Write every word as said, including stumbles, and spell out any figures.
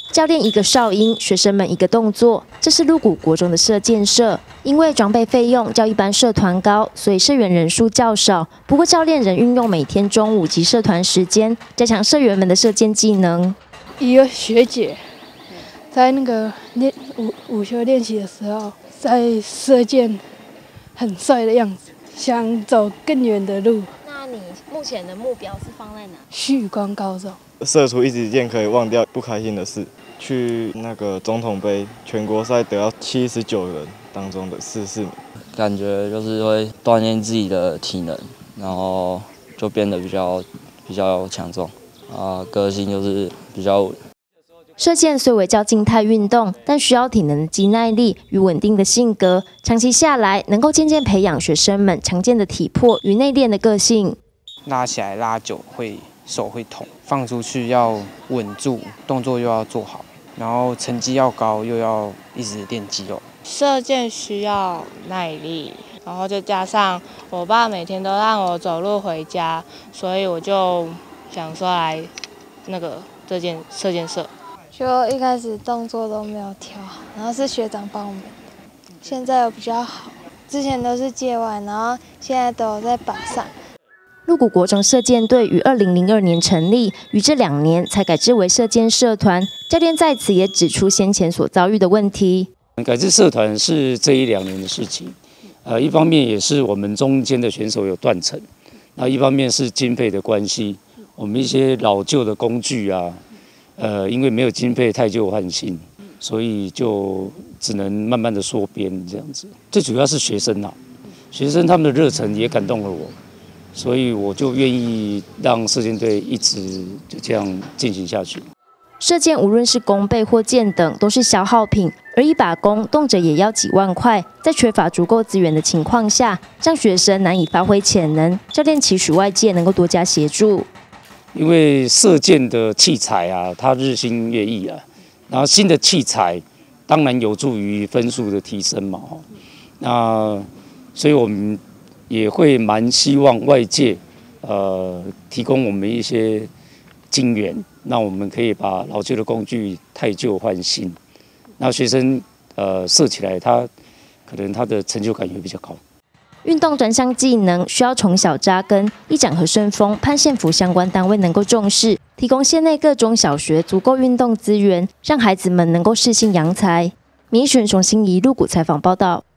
教练一个哨音，学生们一个动作，这是鹿谷国中的射箭社。因为装备费用较一般社团高，所以社员人数较少。不过教练仍运用每天中午及社团时间，加强社员们的射箭技能。 一个学姐在那个练午午休练习的时候，在射箭很帅的样子，想走更远的路。 那你目前的目标是放在哪？ 旭光高中。 射出一支箭可以忘掉不开心的事。去那个总统杯全国赛得到七十九人当中的四四名， 感觉就是会锻炼自己的体能，然后就变得比较比较强壮啊，个性就是比较稳。 射箭虽为较静态运动，但需要体能的肌耐力与稳定的性格，长期下来能够渐渐培养学生们强健的体魄与内敛的个性。 拉起来拉久会手会痛，放出去要稳住，动作又要做好，然后成绩要高，又要一直练肌肉。 射箭需要耐力，然后再加上我爸每天都让我走路回家，所以我就想说来那个这件射箭社。 就一开始动作都没有调好，然后是学长帮我们的，现在有比较好。之前都是界外，然后现在都有在靶上。 鹿谷国中射箭队于二零零二年成立，于这两年才改制为射箭社团。教练在此也指出先前所遭遇的问题。 改制社团是这一两年的事情，呃，一方面也是我们中间的选手有断层，那一方面是经费的关系，我们一些老旧的工具啊，呃，因为没有经费太旧换新，所以就只能慢慢的缩编这样子。最主要是学生啊，学生他们的热忱也感动了我。所以我就愿意让射箭队一直就这样进行下去。 射箭无论是弓背或箭等，都是消耗品，而一把弓动辄也要几万块，在缺乏足够资源的情况下，让学生难以发挥潜能。教练期许外界能够多加协助。 因为射箭的器材啊，它日新月异啊，然后新的器材当然有助于分数的提升嘛。那所以我们也会蛮希望外界，呃，提供我们一些金援，那我们可以把老旧的工具汰旧换新，那学生呃射起来，他可能他的成就感也比较高。 运动专项技能需要从小扎根，一展和顺丰、潘县府相关单位能够重视，提供县内各中小学足够运动资源，让孩子们能够适性扬才。民选从心仪鹿谷采访报道。